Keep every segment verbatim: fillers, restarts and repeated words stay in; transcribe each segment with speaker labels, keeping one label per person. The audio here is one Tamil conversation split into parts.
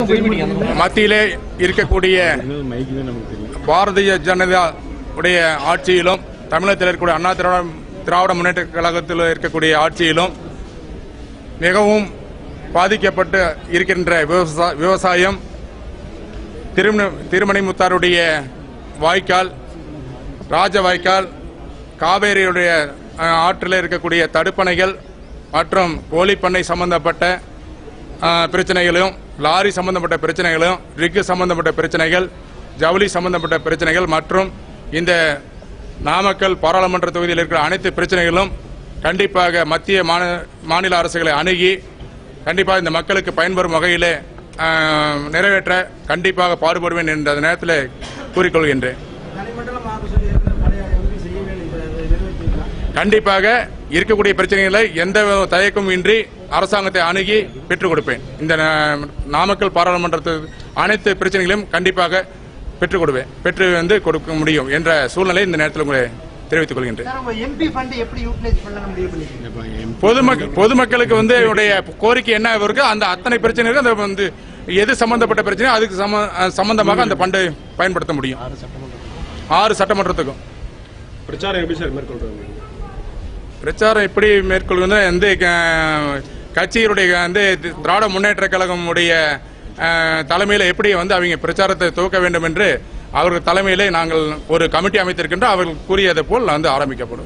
Speaker 1: மத்தியிலே இருக்கக்கூடிய பாரதிய ஜனதா உடைய ஆட்சியிலும் தமிழகத்தில் இருக்கக்கூடிய அண்ணா திராவிட திராவிட முன்னேற்ற கழகத்தில் இருக்கக்கூடிய ஆட்சியிலும் மிகவும் பாதிக்கப்பட்டு இருக்கின்ற விவசாயம் திருமண திருமணிமுத்தாருடைய வாய்க்கால் ராஜ வாய்க்கால் காவேரியுடைய ஆற்றில் இருக்கக்கூடிய தடுப்பணைகள் மற்றும் கோழிப்பண்ணை சம்பந்தப்பட்ட பிரச்சனைகளும் லாரி சம்பந்தப்பட்ட பிரச்சனைகளும் ரிக்கு சம்பந்தப்பட்ட பிரச்சனைகள் ஜவுளி சம்பந்தப்பட்ட பிரச்சனைகள் மற்றும் இந்த நாமக்கல் பாராளுமன்ற தொகுதியில் இருக்கிற அனைத்து பிரச்சனைகளும் கண்டிப்பாக மத்திய மாநில அரசுகளை அணுகி கண்டிப்பாக இந்த மக்களுக்கு பயன்பெறும் வகையிலே நிறைவேற்ற கண்டிப்பாக பாடுபடுவேன் என்ற நேரத்தில் கூறிக்கொள்கின்றேன். கண்டிப்பாக இருக்கக்கூடிய பிரச்சனைகளை எந்த தயக்கமும் இன்றி அரசாங்கத்தை அணுகி பெற்றுக் கொடுப்பேன். இந்த நாமக்கல் பாராளுமன்றத்தில் அனைத்து பிரச்சனைகளையும் கண்டிப்பாக பெற்றுக் கொடுப்பேன் பெற்று வந்து கொடுக்க முடியும் என்ற சூழ்நிலை இந்த நேரத்தில் உங்களை தெரிவித்துக் கொள்கின்றேன். பொதுமக்கள் பொதுமக்களுக்கு வந்து கோரிக்கை என்ன இருக்கு அந்த அத்தனை பிரச்சனைகளுக்கு அந்த வந்து எது சம்பந்தப்பட்ட பிரச்சனை அதுக்கு சம்பந்தமாக அந்த ஃபண்டை பயன்படுத்த முடியும். ஆறு சட்டமன்றத்துக்கும்
Speaker 2: பிரச்சாரம் எப்படி சார் மேற்கொள்றாங்க?
Speaker 1: பிரச்சாரம் எப்படி மேற்கொள்வது வந்து கட்சியினுடைய வந்து திராவிட முன்னேற்ற கழகம் உடைய தலைமையில் எப்படி வந்து அவங்க பிரச்சாரத்தை துவக்க வேண்டும் என்று அவர்கள் தலைமையிலே நாங்கள் ஒரு கமிட்டி அமைத்திருக்கின்றோம். அவர்கள் கூறியதை போல் வந்து ஆரம்பிக்கப்படும்.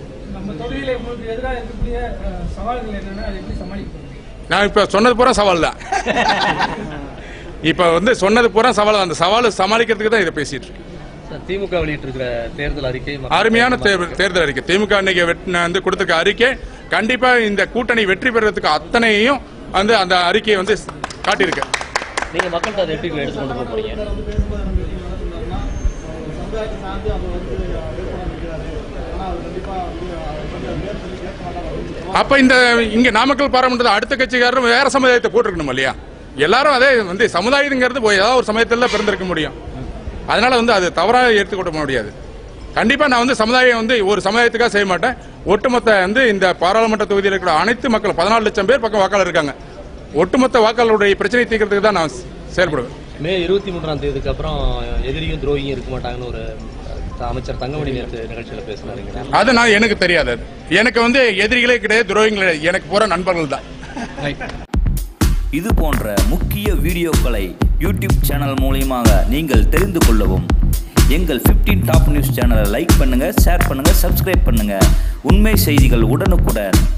Speaker 1: நான் இப்ப சொன்னது பூரா சவால் தான். இப்ப வந்து சொன்னது பூரா சவால். அந்த சவாலை சமாளிக்கிறதுக்கு தான் இதை பேசிட்டு இருக்கேன்.
Speaker 3: திமுக வெளியிட்டிருக்கிற தேர்தல் அறிக்கை
Speaker 1: அருமையான தேர்தல் அறிக்கை. திமுக இன்னைக்கு வந்து கொடுத்திருக்க அறிக்கை கண்டிப்பா இந்த கூட்டணி வெற்றி பெறதுக்கு அத்தனையும் வந்து அந்த அறிக்கையை வந்து காட்டியிருக்கு.
Speaker 3: நீங்க மக்கள்கிட்ட அதை எப்படி எடுத்துக்கொண்டு போக போறீங்க?
Speaker 1: அப்ப இந்த இங்க நாமக்கல் பாராளுமன்ற அடுத்த கட்சிக்காரரும் வேற சமுதாயத்தை போட்டிருக்கணும் இல்லையா? எல்லாரும் அதே வந்து சமுதாயங்கிறது போய் ஏதாவது ஒரு சமயத்தில் பிறந்திருக்க முடியும். அதனால வந்து அது தவறாக எடுத்துக்கொள்ள முடியாது. கண்டிப்பா நான் வந்து சமுதாயம் வந்து ஒரு சமுதாயத்துக்காக செய்ய மாட்டேன். ஒட்டுமொத்த வந்து இந்த பாராளுமன்ற தொகுதியில் இருக்கிற அனைத்து மக்கள் பதினாலு லட்சம் பேர் பக்கம் வாக்காளர் இருக்காங்க. ஒட்டுமொத்த வாக்காளருடைய பிரச்சனை தீர்க்கிறதுக்கு தான் நான் செயல்படுவேன்.
Speaker 3: மே இருபத்தி மூன்றாம் தேதிக்கு அப்புறம் எதிரியும் துரோகியும் இருக்க மாட்டாங்கன்னு ஒரு அமைச்சர் தங்கமணி நேற்று நிகழ்ச்சியில பேசினாருங்க.
Speaker 1: அது நான் எனக்கு தெரியாது. எனக்கு வந்து எதிரிகளே கிடையாது, துரோகிகளே எனக்கு பூரா நண்பர்கள் தான்.
Speaker 4: இது போன்ற முக்கிய வீடியோக்களை யூடியூப் சேனல் மூலமாக நீங்கள் தெரிந்து கொள்ளவும் எங்கள் பதினைந்து டாப் நியூஸ் சேனலை லைக் பண்ணுங்க, ஷேர் பண்ணுங்க, சப்ஸ்கிரைப் பண்ணுங்க. உண்மை செய்திகள் உடனுக்குடன்